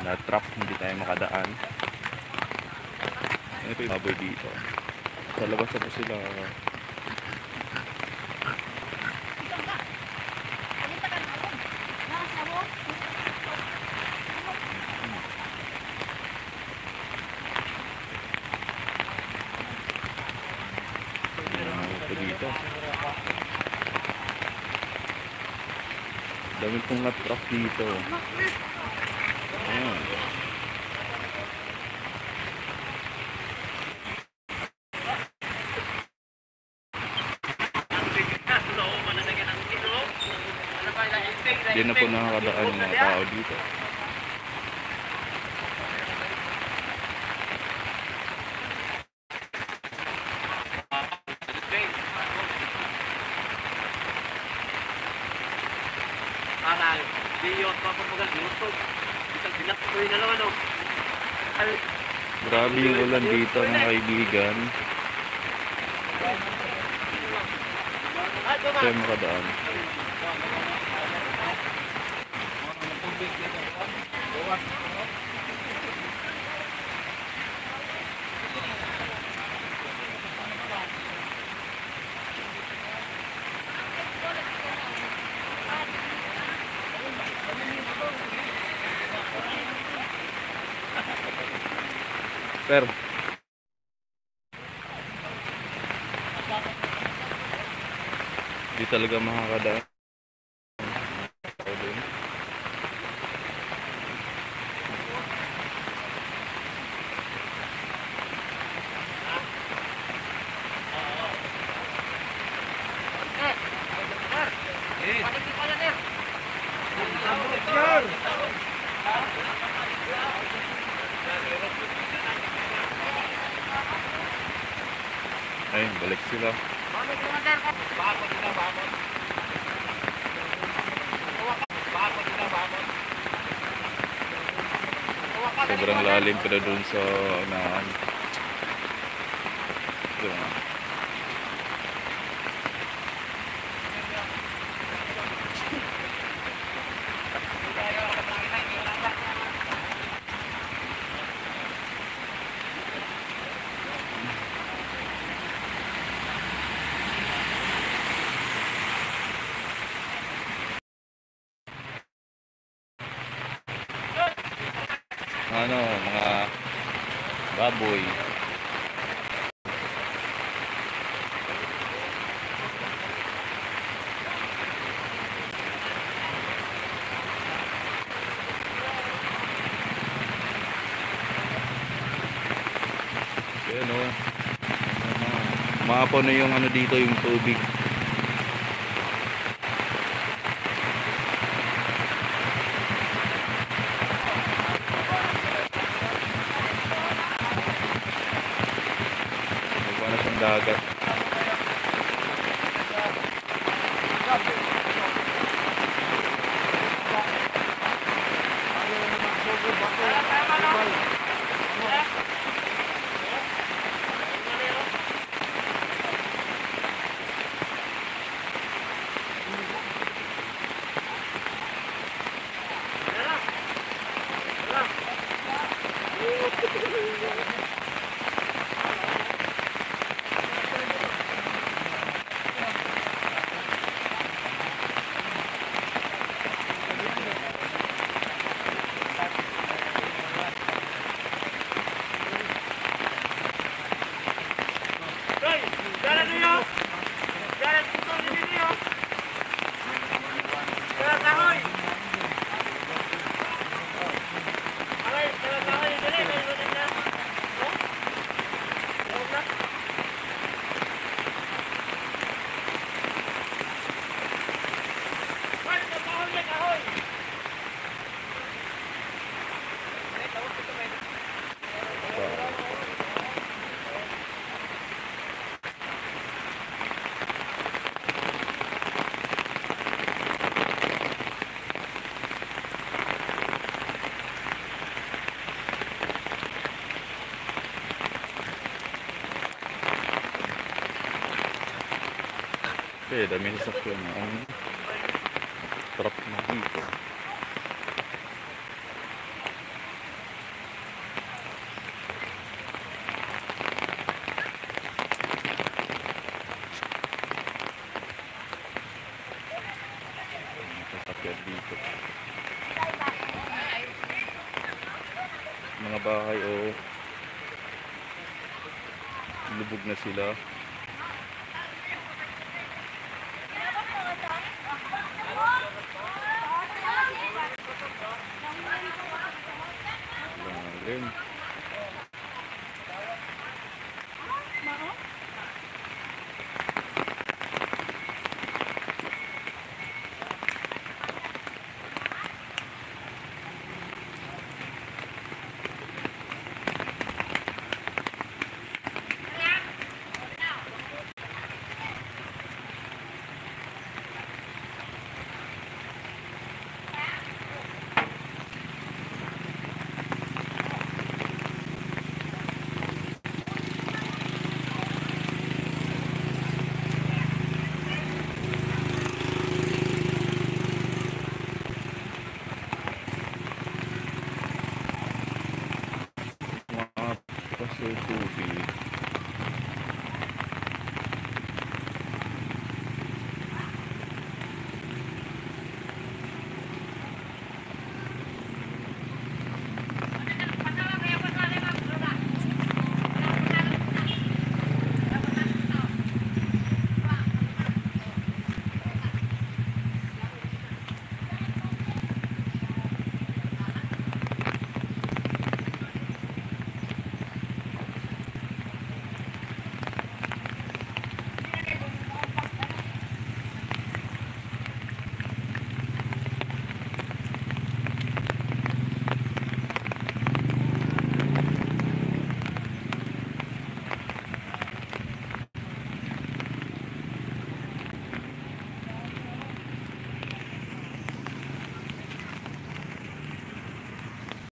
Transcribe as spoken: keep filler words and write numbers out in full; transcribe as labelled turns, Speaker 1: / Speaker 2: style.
Speaker 1: na trap, hindi tayo makadaan. Ito yung baboy dito. Sa labas na po sila. Ito dito. Dami pong na-trap dito. Ayan. Hindi na po nakakadaan yung mga tao dito.
Speaker 2: Parang biyot pa po mga YouTube. Isang binak po yung dalawa, no?
Speaker 1: Grabe yung ulan dito, mga kaibigan. Tayo makadaan. Sir, di talaga makakadaan. Ayun, balik sila. Sobrang lalim pa doon sa unahan. Ito. Ano, mga baboy. Ayan o. Maapaw na yung ano dito, yung tubig. Dagat. Eh, dami sa sakyan ang trap na dito. mga bahay o lubog na sila. Lalim. Mga paso tubig.